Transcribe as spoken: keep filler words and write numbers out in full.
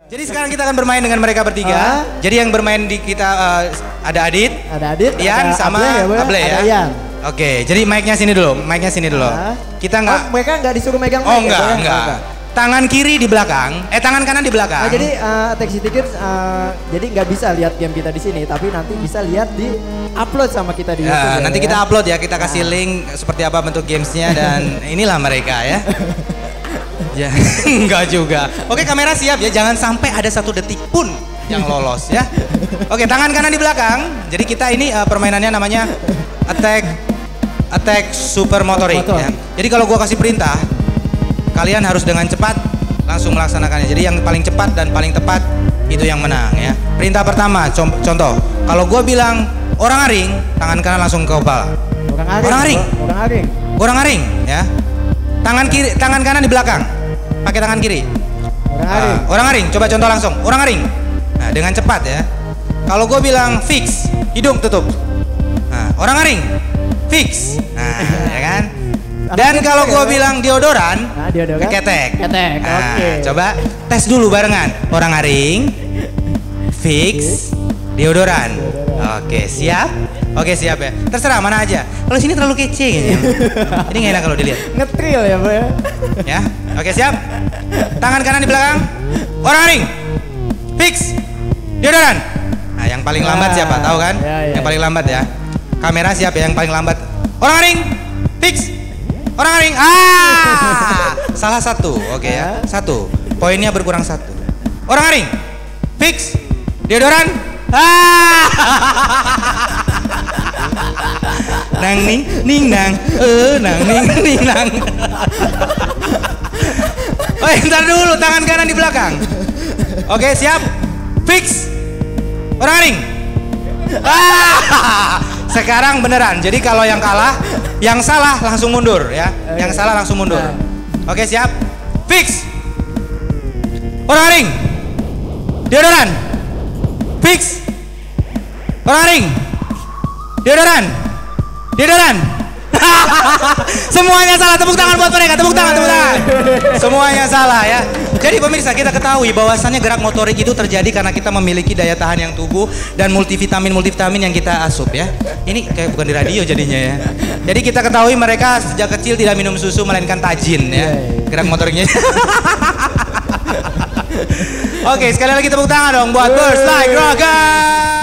Jadi sekarang kita akan bermain dengan mereka bertiga. Ah. Jadi yang bermain di kita uh, ada Adit, ada Adit, Ian ada sama Able ya. ya. Oke, jadi mic-nya sini dulu, mic-nya sini dulu. Ah. Kita nggak. Oh, mereka nggak disuruh megang mic. Oh enggak, ya, enggak. enggak. Tangan kiri di belakang, eh tangan kanan di belakang. Nah, jadi uh, Attack City Kids uh, jadi nggak bisa lihat game kita di sini, tapi nanti bisa lihat di upload sama kita di ya, YouTube. Ya, nanti ya. kita upload ya, kita kasih nah. link seperti apa bentuk gamesnya dan inilah mereka ya. Ya, enggak juga. Oke, kamera siap ya, jangan sampai ada satu detik pun yang lolos ya. Oke, tangan kanan di belakang. Jadi kita ini uh, permainannya namanya Attack Attack Super Motorik Motor. Ya. Jadi kalau gua kasih perintah, kalian harus dengan cepat langsung melaksanakannya. Jadi yang paling cepat dan paling tepat itu yang menang ya. Perintah pertama, contoh, kalau gua bilang orang aring, tangan kanan langsung ke kepala. Orang aring. Orang aring. Orang aring. Orang aring ya. Tangan kiri, tangan kanan di belakang. Pakai tangan kiri. Orang aring. Uh, orang aring, coba contoh langsung. Orang aring. Nah, dengan cepat ya. Kalau gue bilang fix, hidung tutup. Nah, orang aring, fix. Nah, ya kan? Dan kalau gue bilang deodoran, nah, deodoran, ketek. Ketek. Nah, Oke. Okay. Coba tes dulu barengan. Orang aring, fix, deodoran. Oke, siap? Oke, siap ya. Terserah mana aja. Kalau sini terlalu kece kayaknya. Ini nggak enak kalau dilihat. Ngetril ya, Bu ya. Ya. Oke, siap. Tangan kanan di belakang. Orang aring. Fix. Deodoran. Nah, yang paling lambat siapa? Tahu kan? Ya, ya, yang paling lambat ya. Kamera siap ya yang paling lambat. Orang aring. Fix. Orang aring. Ah! Salah satu. Oke ya. Satu. Poinnya berkurang satu. Orang aring. Fix. Deodoran. Ah! Nang ning ning nang. Eh, nang ning ning nang. Oh, ntar dulu, tangan kanan di belakang. Oke, siap. Fix. Orang aring. Ah! Sekarang beneran. Jadi kalau yang kalah, yang salah langsung mundur ya. Yang salah langsung mundur. Oke, siap. Fix. Orang aring. Deodoran. Fix. Orang aring. Deodoran. Deodoran. Semuanya salah, tepuk tangan buat mereka, tepuk tangan, tepuk tangan. Semuanya salah ya. Jadi pemirsa, kita ketahui bahwasannya gerak motorik itu terjadi karena kita memiliki daya tahan yang tubuh dan multivitamin multivitamin yang kita asup ya. Ini kayak bukan di radio jadinya ya. Jadi kita ketahui mereka sejak kecil tidak minum susu melainkan tajin ya. Gerak motoriknya. Oke, sekali lagi tepuk tangan dong buat Burst Like Rocker.